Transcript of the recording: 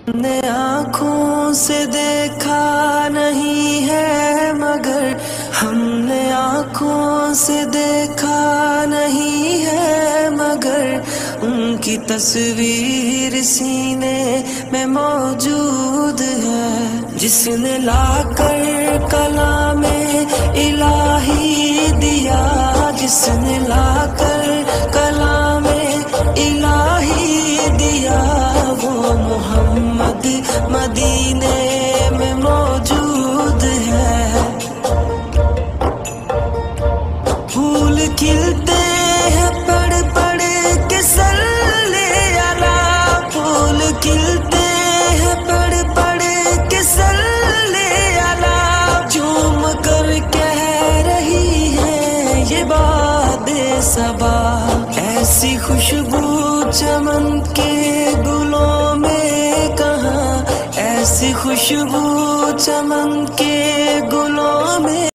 نے آنکھوں سے دیکھا نہیں ہے مگر ہم نے آنکھوں سے دیکھا نہیں ہے مگر ان کی تصویر سینے میں موجود ہے، جس نے لا کر کلام الہی دیا، جس نے لا کر کلام الہی دیا، وہ محمد مدینے میں موجود ہے۔ پھول کھلتے ہیں پڑھ پڑھ کے صلی علی، پھول کھلتے ہیں پڑھ پڑھ کے صلی علی، جھوم کر کہہ رہی ہے یہ باد صبا، ایسی خوشبو چمن کے گلوں میں کہاں، ایسی خوشبو چمن کے گلوں میں